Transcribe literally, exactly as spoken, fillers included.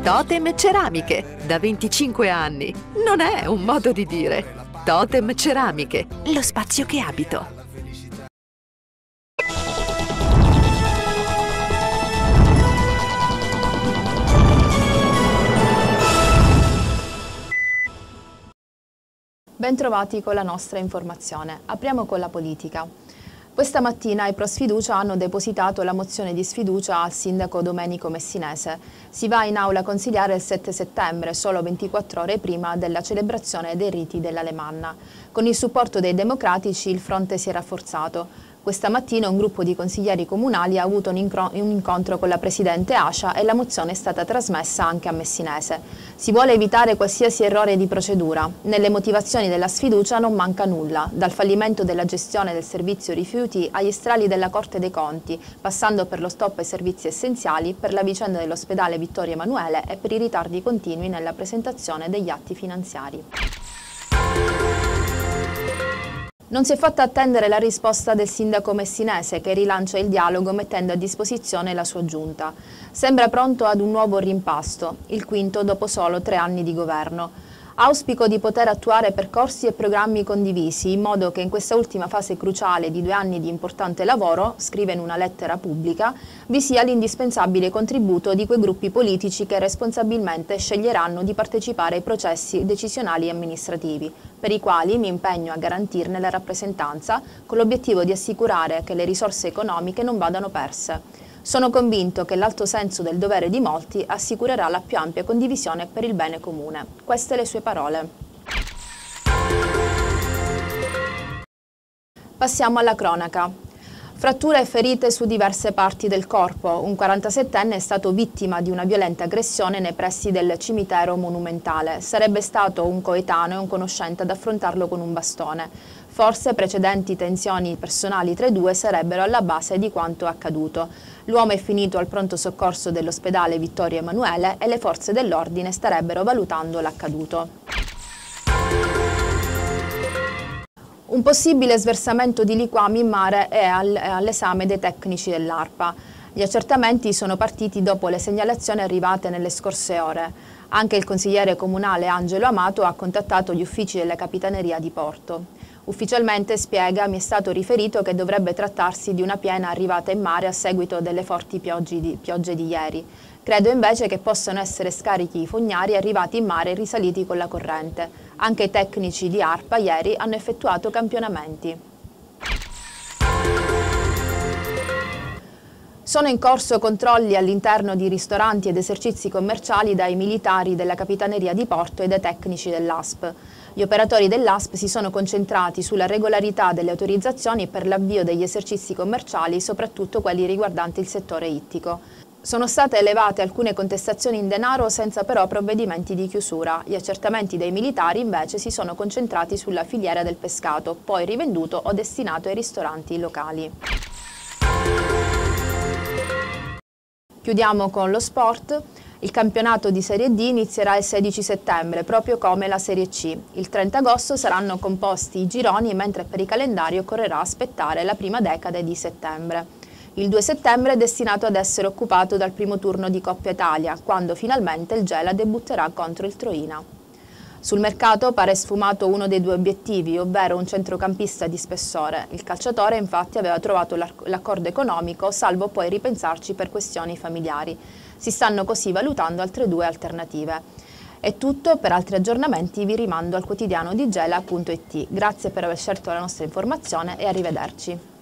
Totem Ceramiche, da venticinque anni. Non è un modo di dire. Totem Ceramiche, lo spazio che abito. Bentrovati con la nostra informazione. Apriamo con la politica. Questa mattina i Pro Sfiducia hanno depositato la mozione di sfiducia al sindaco Domenico Messinese. Si va in aula consigliare il sette settembre, solo ventiquattro ore prima della celebrazione dei riti dell'Alemanna. Con il supporto dei democratici il fronte si è rafforzato. Questa mattina un gruppo di consiglieri comunali ha avuto un, un incontro con la Presidente Ascia e la mozione è stata trasmessa anche a Messinese. Si vuole evitare qualsiasi errore di procedura. Nelle motivazioni della sfiducia non manca nulla, dal fallimento della gestione del servizio rifiuti agli strali della Corte dei Conti, passando per lo stop ai servizi essenziali, per la vicenda dell'ospedale Vittorio Emanuele e per i ritardi continui nella presentazione degli atti finanziari. Non si è fatta attendere la risposta del sindaco messinese che rilancia il dialogo mettendo a disposizione la sua giunta. Sembra pronto ad un nuovo rimpasto, il quinto dopo solo tre anni di governo. Auspico di poter attuare percorsi e programmi condivisi in modo che in questa ultima fase cruciale di due anni di importante lavoro, scrive in una lettera pubblica, vi sia l'indispensabile contributo di quei gruppi politici che responsabilmente sceglieranno di partecipare ai processi decisionali e amministrativi, per i quali mi impegno a garantirne la rappresentanza con l'obiettivo di assicurare che le risorse economiche non vadano perse. Sono convinto che l'alto senso del dovere di molti assicurerà la più ampia condivisione per il bene comune. Queste le sue parole. Passiamo alla cronaca. Fratture e ferite su diverse parti del corpo. Un quarantasettenne è stato vittima di una violenta aggressione nei pressi del cimitero monumentale. Sarebbe stato un coetaneo e un conoscente ad affrontarlo con un bastone. Forse precedenti tensioni personali tra i due sarebbero alla base di quanto accaduto. L'uomo è finito al pronto soccorso dell'ospedale Vittorio Emanuele e le forze dell'ordine starebbero valutando l'accaduto. Un possibile sversamento di liquami in mare è all'esame dei tecnici dell'ARPA. Gli accertamenti sono partiti dopo le segnalazioni arrivate nelle scorse ore. Anche il consigliere comunale Angelo Amato ha contattato gli uffici della Capitaneria di Porto. Ufficialmente, spiega, mi è stato riferito che dovrebbe trattarsi di una piena arrivata in mare a seguito delle forti piogge di, piogge di ieri. Credo invece che possano essere scarichi fognari arrivati in mare e risaliti con la corrente. Anche i tecnici di ARPA ieri hanno effettuato campionamenti. Sono in corso controlli all'interno di ristoranti ed esercizi commerciali dai militari della Capitaneria di Porto e dai tecnici dell'A S P. Gli operatori dell'A S P si sono concentrati sulla regolarità delle autorizzazioni per l'avvio degli esercizi commerciali, soprattutto quelli riguardanti il settore ittico. Sono state elevate alcune contestazioni in denaro senza però provvedimenti di chiusura. Gli accertamenti dei militari invece si sono concentrati sulla filiera del pescato, poi rivenduto o destinato ai ristoranti locali. Chiudiamo con lo sport. Il campionato di Serie D inizierà il sedici settembre, proprio come la Serie C. Il trenta agosto saranno composti i gironi, mentre per il calendario occorrerà aspettare la prima decade di settembre. Il due settembre è destinato ad essere occupato dal primo turno di Coppa Italia, quando finalmente il Gela debutterà contro il Troina. Sul mercato pare sfumato uno dei due obiettivi, ovvero un centrocampista di spessore. Il calciatore infatti aveva trovato l'accordo economico, salvo poi ripensarci per questioni familiari. Si stanno così valutando altre due alternative. È tutto, per altri aggiornamenti vi rimando al quotidiano di Gela punto it. Grazie per aver scelto la nostra informazione e arrivederci.